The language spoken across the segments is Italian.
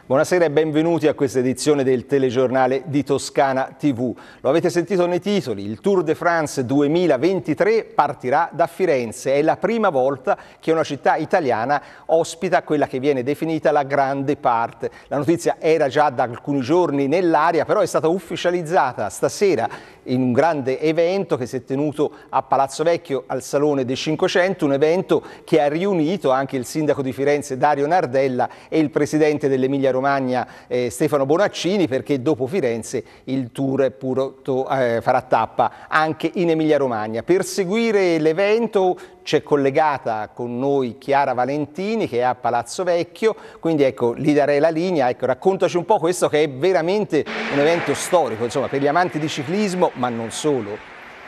Buonasera e benvenuti a questa edizione del telegiornale di Toscana TV. Lo avete sentito nei titoli, il Tour de France 2023 partirà da Firenze. È la prima volta che una città italiana ospita quella che viene definita la grande parte. La notizia era già da alcuni giorni nell'aria, però è stata ufficializzata stasera in un grande evento che si è tenuto a Palazzo Vecchio al Salone dei 500, un evento che ha riunito anche il sindaco di Firenze Dario Nardella e il presidente dell'Emilia Romagna Stefano Bonaccini, perché dopo Firenze il tour farà tappa anche in Emilia Romagna. Per seguire l'evento c'è collegata con noi Chiara Valentini che è a Palazzo Vecchio, quindi ecco, gli darei la linea. Ecco, raccontaci un po' questo che è veramente un evento storico, insomma, per gli amanti di ciclismo, ma non solo.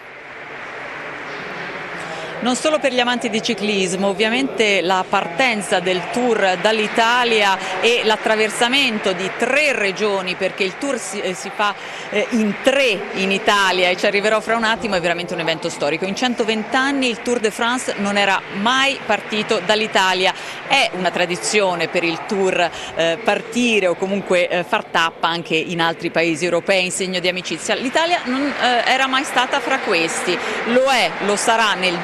Non solo per gli amanti di ciclismo, ovviamente la partenza del Tour dall'Italia e l'attraversamento di 3 regioni, perché il Tour si fa in 3 in Italia e ci arriverò fra un attimo, è veramente un evento storico. In 120 anni il Tour de France non era mai partito dall'Italia. È una tradizione per il Tour partire o comunque far tappa anche in altri paesi europei in segno di amicizia. L'Italia non era mai stata fra questi, lo sarà nel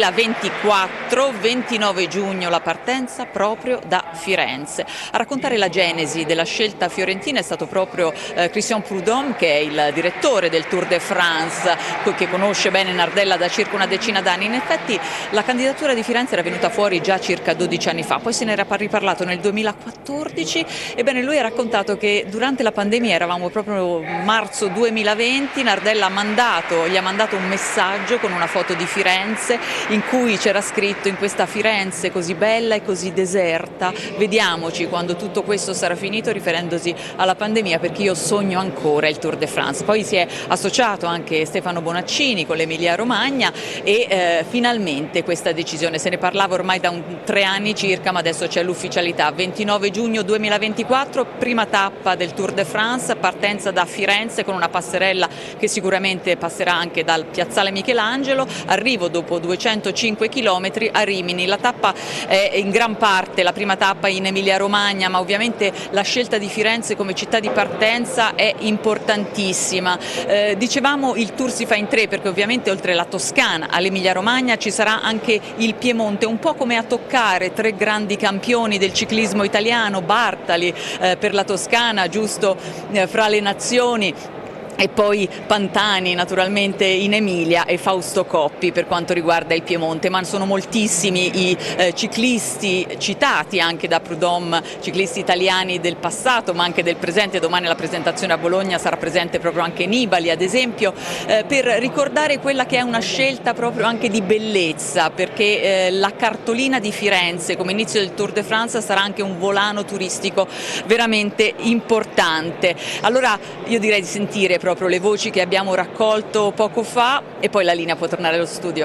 2024, 29 giugno la partenza proprio da Firenze. A raccontare la genesi della scelta fiorentina è stato proprio Christian Prudhomme, che è il direttore del Tour de France, che conosce bene Nardella da circa una decina d'anni. In effetti la candidatura di Firenze era venuta fuori già circa 12 anni fa, poi se ne era riparlato nel 2014. Ebbene, lui ha raccontato che durante la pandemia, eravamo proprio marzo 2020, Nardella gli ha mandato un messaggio con una foto di Firenze in cui c'era scritto: in questa Firenze così bella e così deserta, vediamoci quando tutto questo sarà finito, riferendosi alla pandemia, perché io sogno ancora il Tour de France. Poi si è associato anche Stefano Bonaccini con l'Emilia Romagna e finalmente questa decisione, se ne parlava ormai da 3 anni circa, ma adesso c'è l'ufficialità. 29 giugno 2024, prima tappa del Tour de France, partenza da Firenze con una passerella che sicuramente passerà anche dal piazzale Michelangelo, arrivo dopo 205 km a Rimini. La tappa è in gran parte la prima tappa in Emilia Romagna, ma ovviamente la scelta di Firenze come città di partenza è importantissima. Dicevamo il tour si fa in 3 perché ovviamente oltre la Toscana all'Emilia Romagna ci sarà anche il Piemonte, un po' come a toccare 3 grandi campioni del ciclismo italiano, Bartali per la Toscana, giusto fra le nazioni, e poi Pantani naturalmente in Emilia e Fausto Coppi per quanto riguarda il Piemonte, ma sono moltissimi i ciclisti citati anche da Prudhomme, ciclisti italiani del passato ma anche del presente. Domani alla presentazione a Bologna sarà presente proprio anche Nibali ad esempio, per ricordare quella che è una scelta proprio anche di bellezza, perché la cartolina di Firenze come inizio del Tour de France sarà anche un volano turistico veramente importante. Allora io direi di sentire proprio le voci che abbiamo raccolto poco fa e poi la linea può tornare allo studio.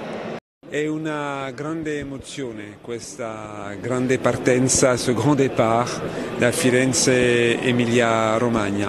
È una grande emozione questa grande partenza, ce grand départ da Firenze Emilia Romagna.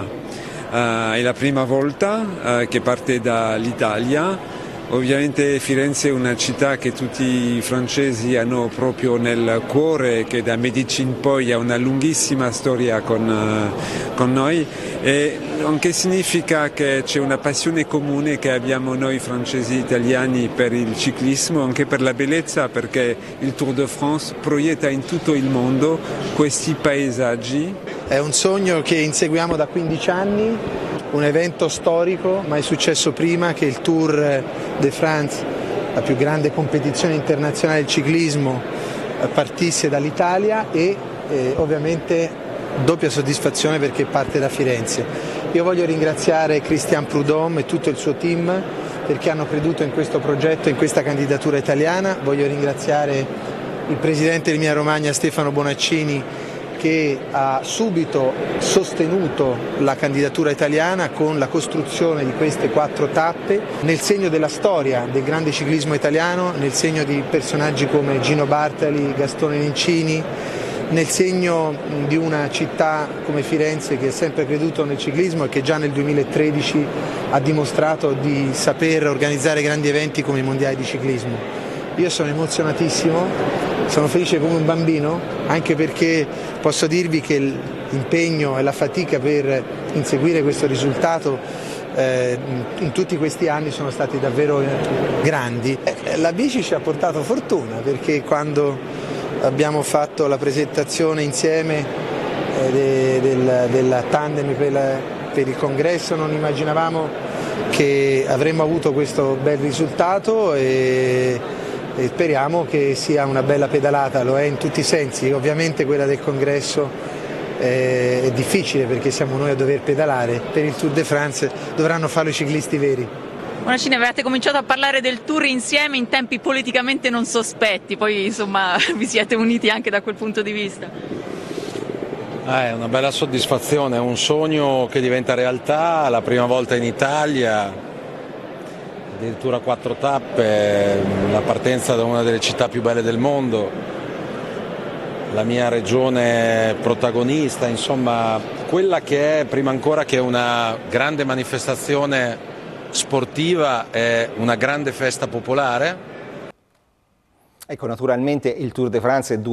È la prima volta che parte dall'Italia. Ovviamente Firenze è una città che tutti i francesi hanno proprio nel cuore, che da Medici in poi ha una lunghissima storia con noi, e anche significa che c'è una passione comune che abbiamo noi francesi italiani per il ciclismo, anche per la bellezza, perché il Tour de France proietta in tutto il mondo questi paesaggi. È un sogno che inseguiamo da 15 anni, un evento storico, mai successo prima che il Tour de France, la più grande competizione internazionale del ciclismo, partisse dall'Italia e ovviamente doppia soddisfazione perché parte da Firenze. Io voglio ringraziare Christian Prudhomme e tutto il suo team perché hanno creduto in questo progetto, in questa candidatura italiana. Voglio ringraziare il presidente dell'Emilia Romagna Stefano Bonaccini, che ha subito sostenuto la candidatura italiana con la costruzione di queste 4 tappe nel segno della storia del grande ciclismo italiano, nel segno di personaggi come Gino Bartali, Gastone Nencini, nel segno di una città come Firenze che ha sempre creduto nel ciclismo e che già nel 2013 ha dimostrato di saper organizzare grandi eventi come i mondiali di ciclismo. Io sono emozionatissimo Sono felice come un bambino, anche perché posso dirvi che l'impegno e la fatica per inseguire questo risultato in tutti questi anni sono stati davvero grandi. La bici ci ha portato fortuna, perché quando abbiamo fatto la presentazione insieme del tandem per il congresso non immaginavamo che avremmo avuto questo bel risultato e speriamo che sia una bella pedalata, lo è in tutti i sensi. Ovviamente quella del congresso è difficile perché siamo noi a dover pedalare, per il Tour de France dovranno farlo i ciclisti veri. Bonaccini, avevate cominciato a parlare del Tour insieme in tempi politicamente non sospetti, poi insomma vi siete uniti anche da quel punto di vista. È una bella soddisfazione, è un sogno che diventa realtà, la prima volta in Italia, addirittura 4 tappe, la partenza da una delle città più belle del mondo, la mia regione protagonista, insomma quella che è, prima ancora che una grande manifestazione sportiva, è una grande festa popolare. Ecco, naturalmente il Tour de France è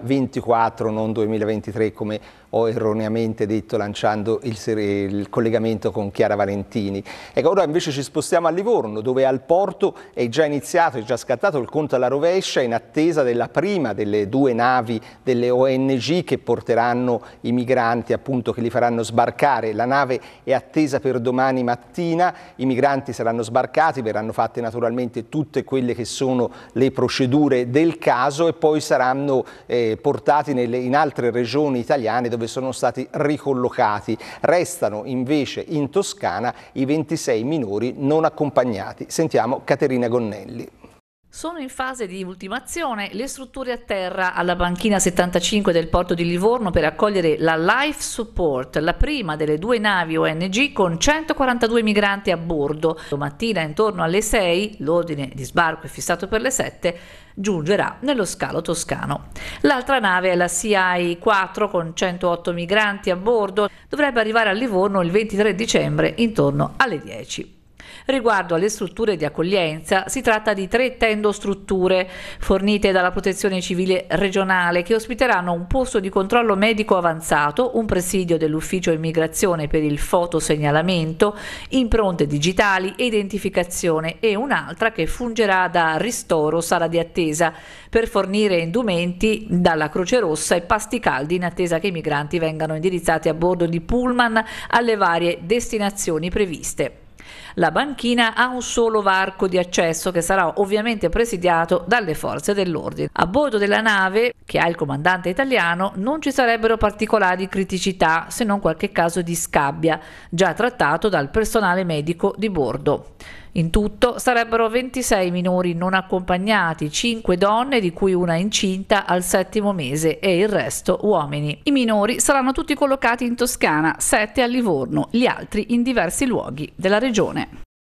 2024, non 2023, come ho erroneamente detto lanciando il collegamento con Chiara Valentini. Ecco, ora invece ci spostiamo a Livorno, dove al porto è già iniziato, è già scattato il conto alla rovescia in attesa della prima delle 2 navi delle ONG che porteranno i migranti, appunto, che li faranno sbarcare. La nave è attesa per domani mattina, i migranti saranno sbarcati, verranno fatte naturalmente tutte quelle che sono le procedure del caso e poi saranno portati in altre regioni italiane dove sono stati ricollocati. Restano invece in Toscana i 26 minori non accompagnati. Sentiamo Caterina Gonnelli. Sono in fase di ultimazione le strutture a terra alla banchina 75 del porto di Livorno per accogliere la Life Support, la prima delle 2 navi ONG con 142 migranti a bordo. Domattina intorno alle 6, l'ordine di sbarco è fissato per le 7, giungerà nello scalo toscano. L'altra nave è la CI 4 con 108 migranti a bordo, dovrebbe arrivare a Livorno il 23 dicembre intorno alle 10. Riguardo alle strutture di accoglienza, si tratta di 3 tendostrutture fornite dalla Protezione Civile regionale che ospiteranno un posto di controllo medico avanzato, un presidio dell'ufficio immigrazione per il fotosegnalamento, impronte digitali e identificazione e un'altra che fungerà da ristoro, sala di attesa, per fornire indumenti dalla Croce Rossa e pasti caldi in attesa che i migranti vengano indirizzati a bordo di pullman alle varie destinazioni previste. La banchina ha un solo varco di accesso che sarà ovviamente presidiato dalle forze dell'ordine. A bordo della nave, che ha il comandante italiano, non ci sarebbero particolari criticità se non qualche caso di scabbia, già trattato dal personale medico di bordo. In tutto sarebbero 26 minori non accompagnati, 5 donne di cui una incinta al 7° mese e il resto uomini. I minori saranno tutti collocati in Toscana, 7 a Livorno, gli altri in diversi luoghi della regione.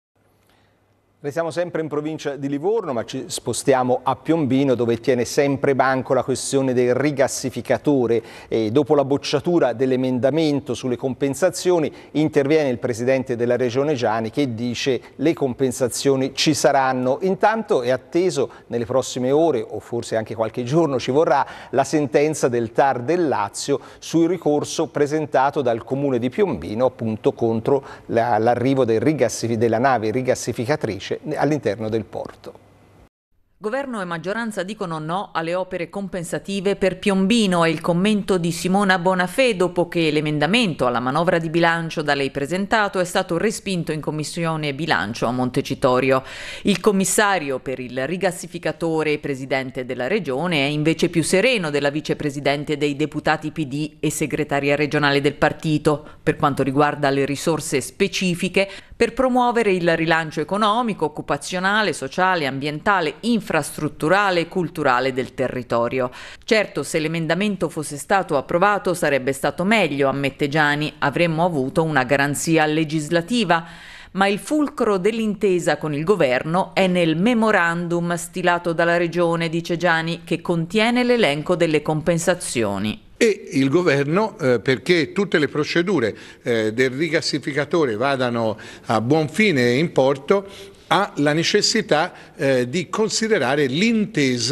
Restiamo sempre in provincia di Livorno, ma ci spostiamo a Piombino, dove tiene sempre banco la questione del rigassificatore. E dopo la bocciatura dell'emendamento sulle compensazioni interviene il presidente della regione Giani che dice le compensazioni ci saranno. Intanto è atteso nelle prossime ore, o forse anche qualche giorno ci vorrà, la sentenza del TAR del Lazio sul ricorso presentato dal comune di Piombino appunto contro l'arrivo della nave rigassificatrice all'interno del porto. Governo e maggioranza dicono no alle opere compensative per Piombino, è il commento di Simona Bonafè dopo che l'emendamento alla manovra di bilancio da lei presentato è stato respinto in commissione bilancio a Montecitorio. Il commissario per il rigassificatore e presidente della regione è invece più sereno della vicepresidente dei deputati PD e segretaria regionale del partito per quanto riguarda le risorse specifiche per promuovere il rilancio economico, occupazionale, sociale, ambientale, infrastrutturale e culturale del territorio. Certo, se l'emendamento fosse stato approvato sarebbe stato meglio, ammette Giani, avremmo avuto una garanzia legislativa. Ma il fulcro dell'intesa con il governo è nel memorandum stilato dalla regione, dice Giani, che contiene l'elenco delle compensazioni. E il governo, perché tutte le procedure del rigassificatore vadano a buon fine e in porto, ha la necessità di considerare l'intesa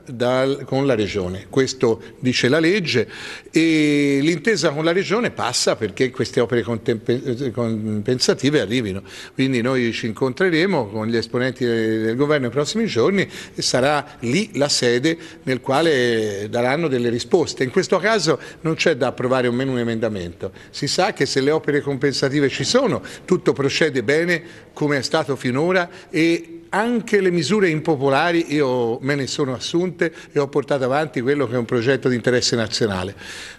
con la Regione. Questo dice la legge, e l'intesa con la Regione passa perché queste opere compensative arrivino. Quindi noi ci incontreremo con gli esponenti del governo nei prossimi giorni e sarà lì la sede nel quale daranno delle risposte. In questo caso non c'è da approvare o meno un emendamento. Si sa che se le opere compensative ci sono, tutto procede bene come è stato finora, e anche le misure impopolari io me ne sono assunte e ho portato avanti quello che è un progetto di interesse nazionale.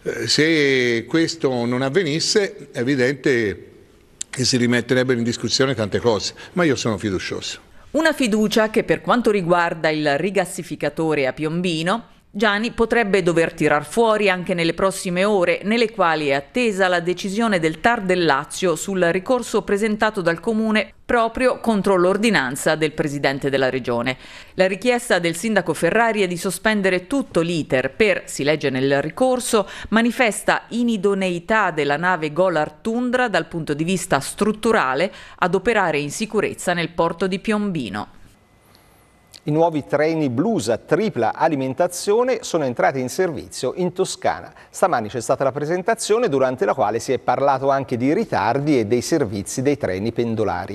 Se questo non avvenisse è evidente che si rimetterebbero in discussione tante cose, ma io sono fiducioso. Una fiducia che per quanto riguarda il rigassificatore a Piombino, Gianni potrebbe dover tirar fuori anche nelle prossime ore, nelle quali è attesa la decisione del TAR del Lazio sul ricorso presentato dal Comune proprio contro l'ordinanza del Presidente della Regione. La richiesta del sindaco Ferrari è di sospendere tutto l'iter per, si legge nel ricorso, manifesta inidoneità della nave Golar Tundra dal punto di vista strutturale ad operare in sicurezza nel porto di Piombino. I nuovi treni blues a tripla alimentazione sono entrati in servizio in Toscana. Stamani c'è stata la presentazione, durante la quale si è parlato anche di ritardi e dei servizi dei treni pendolari.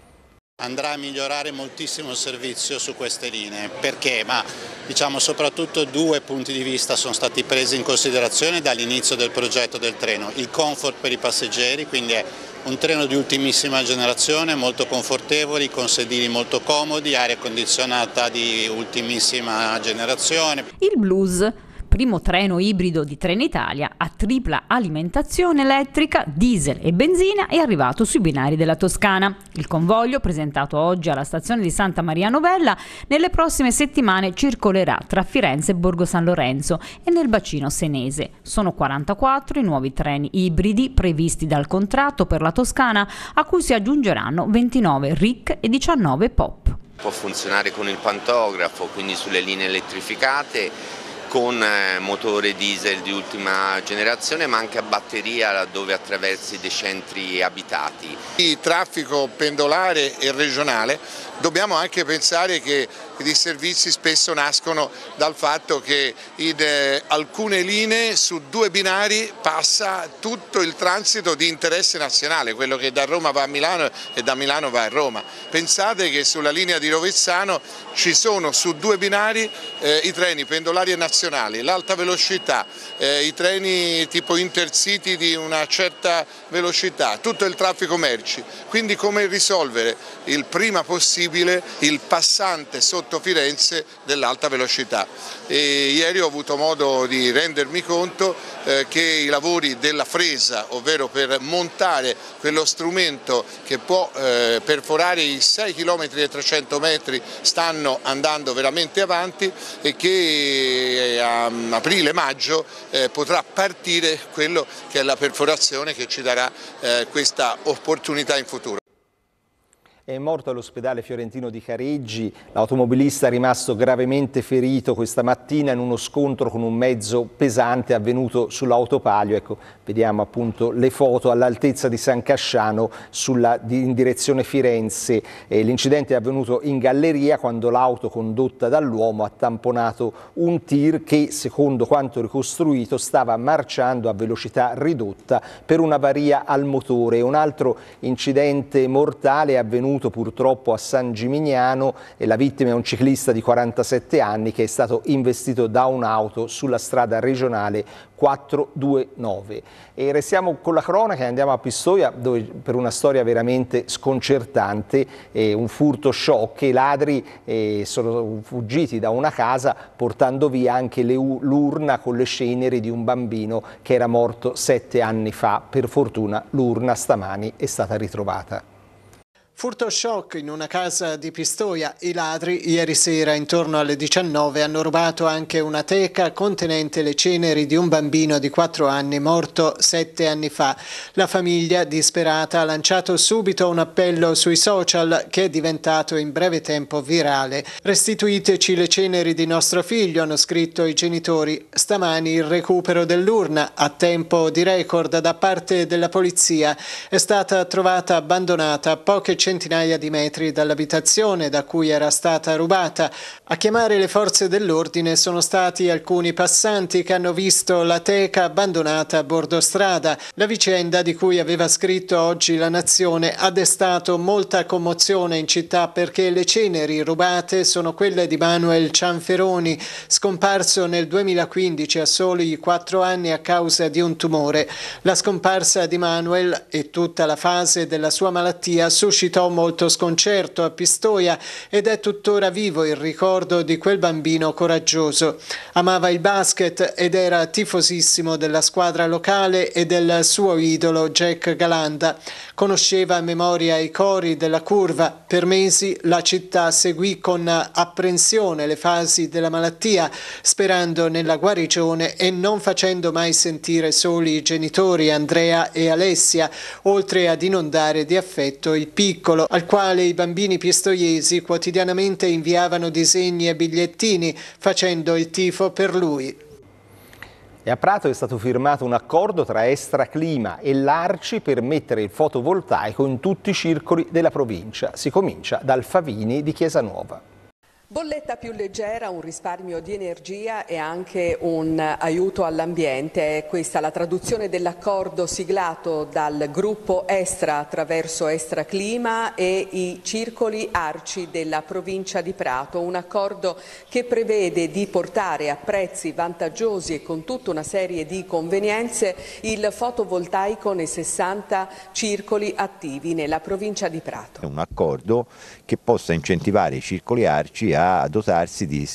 Andrà a migliorare moltissimo il servizio su queste linee, perché? Ma diciamo soprattutto due punti di vista sono stati presi in considerazione dall'inizio del progetto del treno. Il comfort per i passeggeri, quindi è un treno di ultimissima generazione, molto confortevoli, con sedili molto comodi, aria condizionata di ultimissima generazione. Il Blues, primo treno ibrido di Trenitalia a tripla alimentazione elettrica, diesel e benzina, è arrivato sui binari della Toscana. Il convoglio, presentato oggi alla stazione di Santa Maria Novella, nelle prossime settimane circolerà tra Firenze e Borgo San Lorenzo e nel bacino senese. Sono 44 i nuovi treni ibridi previsti dal contratto per la Toscana, a cui si aggiungeranno 29 RIC e 19 POP. Può funzionare con il pantografo, quindi sulle linee elettrificate, con motore diesel di ultima generazione, ma anche a batteria laddove attraversi dei centri abitati. Il traffico pendolare e regionale, dobbiamo anche pensare che i disservizi spesso nascono dal fatto che in alcune linee su due binari passa tutto il transito di interesse nazionale, quello che da Roma va a Milano e da Milano va a Roma. Pensate che sulla linea di Rovezzano ci sono su due binari i treni pendolari e nazionali, l'alta velocità, i treni tipo Intercity di una certa velocità, tutto il traffico merci. Quindi come risolvere il prima possibile il passante sotto Firenze dell'alta velocità. E ieri ho avuto modo di rendermi conto che i lavori della fresa, ovvero per montare quello strumento che può perforare i 6 km e 300 metri, stanno andando veramente avanti e che a aprile-maggio potrà partire quello che è la perforazione che ci darà questa opportunità in futuro. È morto all'ospedale fiorentino di Careggi l'automobilista rimasto gravemente ferito questa mattina in uno scontro con un mezzo pesante avvenuto sull'autopalio. Ecco, vediamo appunto le foto all'altezza di San Casciano in direzione Firenze. L'incidente è avvenuto in galleria quando l'auto condotta dall'uomo ha tamponato un tir che, secondo quanto ricostruito, stava marciando a velocità ridotta per un'avaria al motore. Un altro incidente mortale è avvenuto purtroppo a San Gimignano e la vittima è un ciclista di 47 anni che è stato investito da un'auto sulla strada regionale 429. E restiamo con la cronaca e andiamo a Pistoia, dove per una storia veramente sconcertante, un furto shock. I ladri sono fuggiti da una casa portando via anche l'urna con le ceneri di un bambino che era morto 7 anni fa. Per fortuna l'urna stamani è stata ritrovata. Furto shock in una casa di Pistoia. I ladri ieri sera intorno alle 19 hanno rubato anche una teca contenente le ceneri di un bambino di 4 anni morto 7 anni fa. La famiglia, disperata, ha lanciato subito un appello sui social che è diventato in breve tempo virale. Restituiteci le ceneri di nostro figlio, hanno scritto i genitori. Stamani il recupero dell'urna a tempo di record da parte della polizia è stata trovata abbandonata a poche centinaia di metri dall'abitazione da cui era stata rubata. A chiamare le forze dell'ordine sono stati alcuni passanti che hanno visto la teca abbandonata a bordo strada. La vicenda, di cui aveva scritto oggi La Nazione, ha destato molta commozione in città perché le ceneri rubate sono quelle di Manuel Cianferoni, scomparso nel 2015 a soli 4 anni a causa di un tumore. La scomparsa di Manuel e tutta la fase della sua malattia suscitò molto sconcerto a Pistoia ed è tuttora vivo il ricordo di quel bambino coraggioso. Amava il basket ed era tifosissimo della squadra locale e del suo idolo Jack Galanda. Conosceva a memoria i cori della curva. Per mesi la città seguì con apprensione le fasi della malattia, sperando nella guarigione e non facendo mai sentire soli i genitori Andrea e Alessia, oltre ad inondare di affetto il piccolo, al quale i bambini pistoiesi quotidianamente inviavano disegni e bigliettini, facendo il tifo per lui. E a Prato è stato firmato un accordo tra Estraclima e l'Arci per mettere il fotovoltaico in tutti i circoli della provincia. Si comincia dal Favini di Chiesanuova. Bolletta più leggera, un risparmio di energia e anche un aiuto all'ambiente. È questa la traduzione dell'accordo siglato dal gruppo Estra attraverso Estraclima e i circoli Arci della provincia di Prato. Un accordo che prevede di portare a prezzi vantaggiosi e con tutta una serie di convenienze il fotovoltaico nei 60 circoli attivi nella provincia di Prato. È un accordo che possa incentivare i circoli Arci a dotarsi di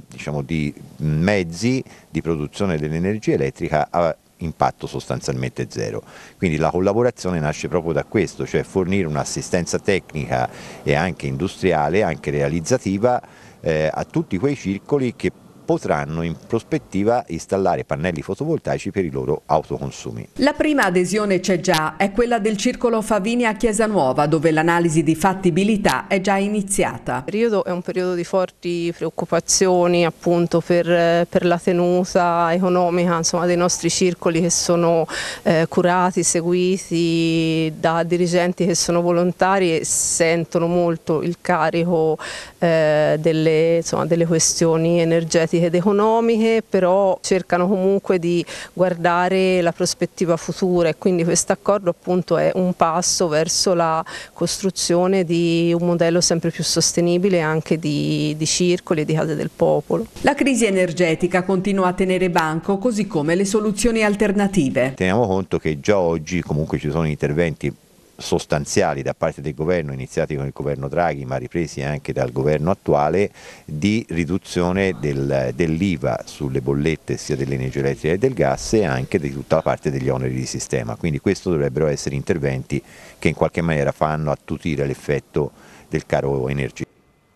mezzi di produzione dell'energia elettrica a impatto sostanzialmente zero. Quindi la collaborazione nasce proprio da questo, cioè fornire un'assistenza tecnica e anche industriale, anche realizzativa a tutti quei circoli che potranno in prospettiva installare pannelli fotovoltaici per i loro autoconsumi. La prima adesione c'è già, è quella del circolo Favini a Chiesanuova, dove l'analisi di fattibilità è già iniziata. Il periodo è un periodo di forti preoccupazioni appunto per la tenuta economica, insomma, dei nostri circoli che sono curati, seguiti da dirigenti che sono volontari e sentono molto il carico delle questioni energetiche ed economiche, però cercano comunque di guardare la prospettiva futura e quindi questo accordo appunto è un passo verso la costruzione di un modello sempre più sostenibile anche di circoli e di case del popolo. La crisi energetica continua a tenere banco, così come le soluzioni alternative. Teniamo conto che già oggi comunque ci sono interventi sostanziali da parte del governo, iniziati con il governo Draghi ma ripresi anche dal governo attuale, di riduzione dell'IVA sulle bollette sia dell'energia elettrica che del gas e anche di tutta la parte degli oneri di sistema. Quindi questo dovrebbero essere interventi che in qualche maniera fanno attutire l'effetto del caro energia.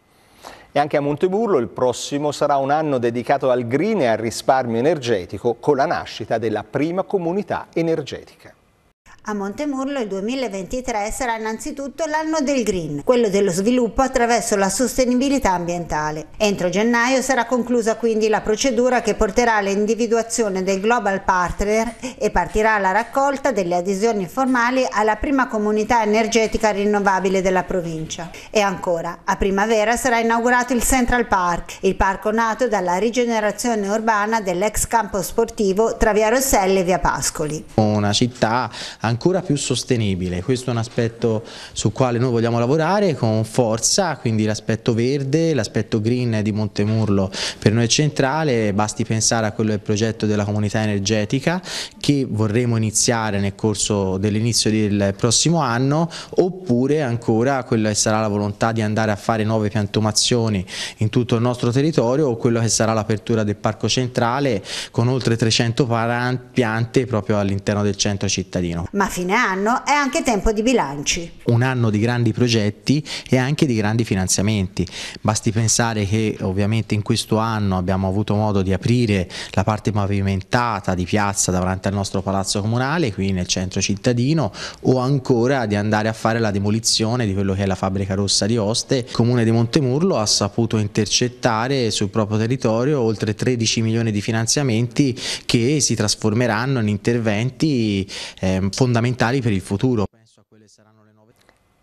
E anche a Montemurlo il prossimo sarà un anno dedicato al green e al risparmio energetico, con la nascita della prima comunità energetica. A Montemurlo il 2023 sarà innanzitutto l'anno del green, quello dello sviluppo attraverso la sostenibilità ambientale. Entro gennaio sarà conclusa quindi la procedura che porterà all'individuazione del Global Partner e partirà la raccolta delle adesioni formali alla prima comunità energetica rinnovabile della provincia. E ancora, a primavera sarà inaugurato il Central Park, il parco nato dalla rigenerazione urbana dell'ex campo sportivo tra via Rosselli e via Pascoli. Una città ancora più sostenibile, questo è un aspetto sul quale noi vogliamo lavorare con forza, quindi l'aspetto verde, l'aspetto green di Montemurlo per noi è centrale, basti pensare a quello del progetto della comunità energetica che vorremmo iniziare nel corso dell'inizio del prossimo anno, oppure ancora quella che sarà la volontà di andare a fare nuove piantumazioni in tutto il nostro territorio o quello che sarà l'apertura del parco centrale con oltre 300 piante proprio all'interno del centro cittadino. Ma a fine anno è anche tempo di bilanci. Un anno di grandi progetti e anche di grandi finanziamenti. Basti pensare che ovviamente in questo anno abbiamo avuto modo di aprire la parte pavimentata di piazza davanti al nostro palazzo comunale, qui nel centro cittadino, o ancora di andare a fare la demolizione di quello che è la fabbrica rossa di Oste. Il comune di Montemurlo ha saputo intercettare sul proprio territorio oltre 13 milioni di finanziamenti che si trasformeranno in interventi fondamentali per il futuro.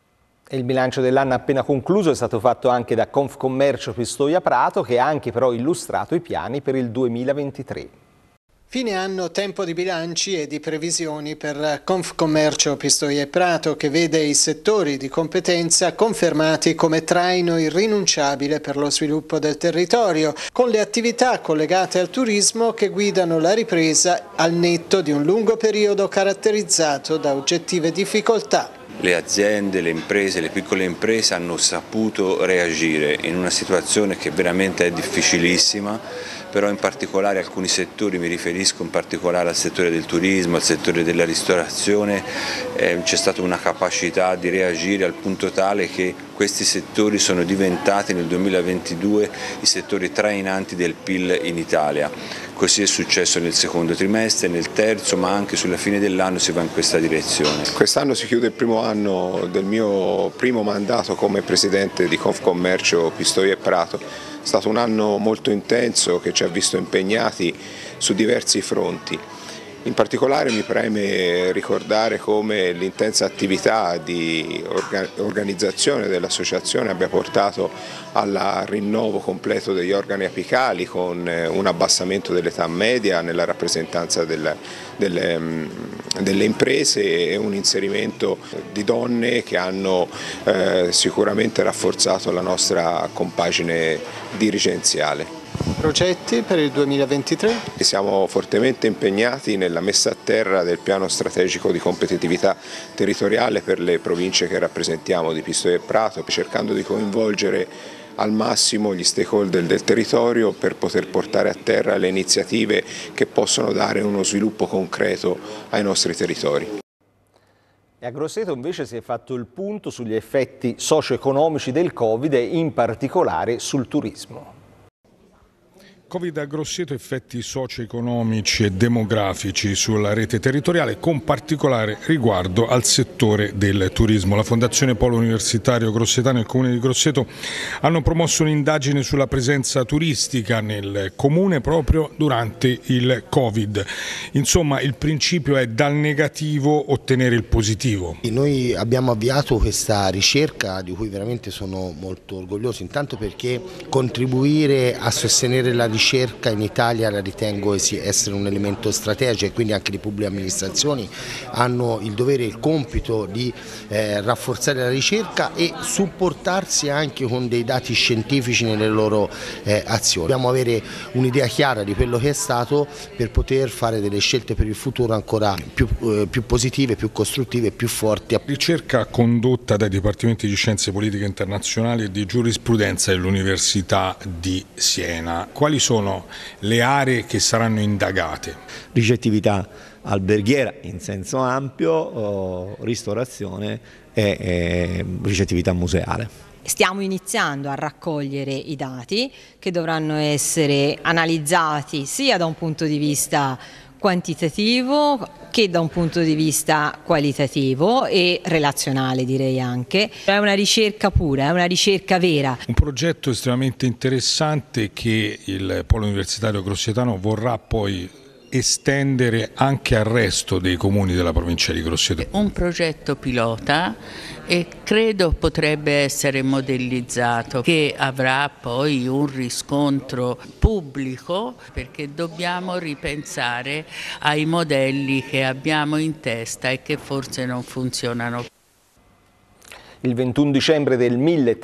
E il bilancio dell'anno appena concluso è stato fatto anche da Confcommercio Pistoia Prato, che ha anche però illustrato i piani per il 2023. Fine anno, tempo di bilanci e di previsioni per Confcommercio Pistoia Prato, che vede i settori di competenza confermati come traino irrinunciabile per lo sviluppo del territorio, con le attività collegate al turismo che guidano la ripresa al netto di un lungo periodo caratterizzato da oggettive difficoltà. Le aziende, le imprese, le piccole imprese hanno saputo reagire in una situazione che veramente è difficilissima, però in particolare alcuni settori, mi riferisco in particolare al settore del turismo, al settore della ristorazione, c'è stata una capacità di reagire al punto tale che questi settori sono diventati nel 2022 i settori trainanti del PIL in Italia. Così è successo nel secondo trimestre, nel terzo, ma anche sulla fine dell'anno si va in questa direzione. Quest'anno si chiude il primo anno del mio primo mandato come presidente di Confcommercio Pistoia Prato. È stato un anno molto intenso che ci ha visto impegnati su diversi fronti. In particolare mi preme ricordare come l'intensa attività di organizzazione dell'associazione abbia portato al rinnovo completo degli organi apicali, con un abbassamento dell'età media nella rappresentanza delle imprese e un inserimento di donne che hanno sicuramente rafforzato la nostra compagine dirigenziale. Progetti per il 2023? Siamo fortemente impegnati nella messa a terra del piano strategico di competitività territoriale per le province che rappresentiamo di Pistoia e Prato, cercando di coinvolgere al massimo gli stakeholder del territorio per poter portare a terra le iniziative che possono dare uno sviluppo concreto ai nostri territori. E a Grosseto invece si è fatto il punto sugli effetti socio-economici del Covid e in particolare sul turismo. Covid a Grosseto, effetti socio-economici e demografici sulla rete territoriale, con particolare riguardo al settore del turismo. La Fondazione Polo Universitario Grossetano e il Comune di Grosseto hanno promosso un'indagine sulla presenza turistica nel comune proprio durante il Covid. Insomma, il principio è dal negativo ottenere il positivo. Noi abbiamo avviato questa ricerca di cui veramente sono molto orgoglioso, intanto perché contribuire a sostenere la ricerca in Italia la ritengo essere un elemento strategico, e quindi anche le pubbliche amministrazioni hanno il dovere e il compito di rafforzare la ricerca e supportarsi anche con dei dati scientifici nelle loro azioni. Dobbiamo avere un'idea chiara di quello che è stato per poter fare delle scelte per il futuro ancora più positive, più costruttive, più forti. Ricerca condotta dai Dipartimenti di Scienze Politiche Internazionali e di Giurisprudenza dell'Università di Siena. Quali sono le aree che saranno indagate? Ricettività alberghiera in senso ampio, ristorazione e ricettività museale. Stiamo iniziando a raccogliere i dati che dovranno essere analizzati sia da un punto di vista quantitativo che da un punto di vista qualitativo e relazionale, direi anche. È una ricerca pura, è una ricerca vera. Un progetto estremamente interessante che il Polo Universitario Grossetano vorrà poi estendere anche al resto dei comuni della provincia di Grosseto. Un progetto pilota e credo potrebbe essere modellizzato, che avrà poi un riscontro pubblico, perché dobbiamo ripensare ai modelli che abbiamo in testa e che forse non funzionano. Il 21 dicembre del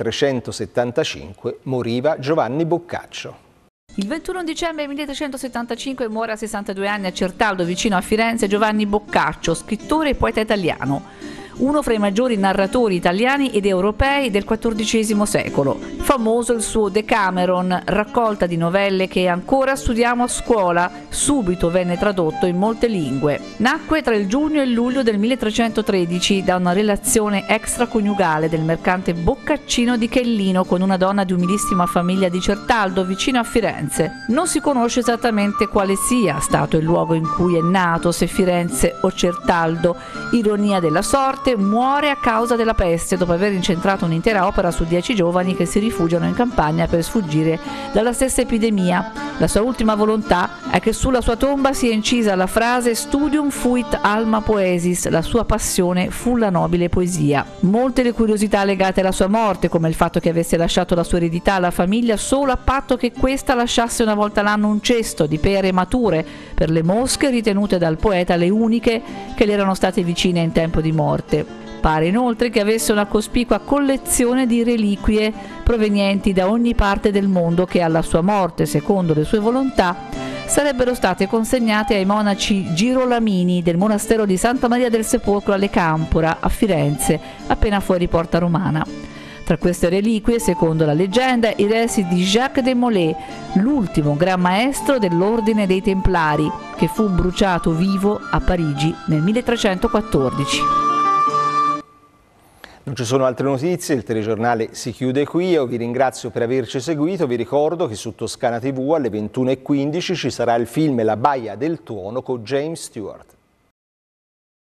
1375 moriva Giovanni Boccaccio. Il 21 dicembre 1375 muore a 62 anni a Certaldo, vicino a Firenze, Giovanni Boccaccio, scrittore e poeta italiano. Uno fra i maggiori narratori italiani ed europei del XIV secolo. Famoso il suo Decameron, raccolta di novelle che ancora studiamo a scuola, subito venne tradotto in molte lingue. Nacque tra il giugno e il luglio del 1313 da una relazione extraconiugale del mercante Boccaccino di Chellino con una donna di umilissima famiglia di Certaldo, vicino a Firenze. Non si conosce esattamente quale sia stato il luogo in cui è nato, se Firenze o Certaldo. Ironia della sorte, muore a causa della peste dopo aver incentrato un'intera opera su 10 giovani che si rifugiano rifugiano in campagna per sfuggire dalla stessa epidemia. La sua ultima volontà è che sulla sua tomba sia incisa la frase "Studium fuit alma poesis", la sua passione fu la nobile poesia. Molte le curiosità legate alla sua morte, come il fatto che avesse lasciato la sua eredità alla famiglia solo a patto che questa lasciasse una volta l'anno un cesto di pere mature per le mosche, ritenute dal poeta le uniche che le erano state vicine in tempo di morte. Pare inoltre che avesse una cospicua collezione di reliquie provenienti da ogni parte del mondo che alla sua morte, secondo le sue volontà, sarebbero state consegnate ai monaci girolamini del monastero di Santa Maria del Sepolcro alle Campora a Firenze, appena fuori Porta Romana. Tra queste reliquie, secondo la leggenda, i resti di Jacques de Molay, l'ultimo gran maestro dell'Ordine dei Templari, che fu bruciato vivo a Parigi nel 1314. Non ci sono altre notizie, il telegiornale si chiude qui. Io vi ringrazio per averci seguito, vi ricordo che su Toscana TV alle 21:15 ci sarà il film La Baia del Tuono con James Stewart.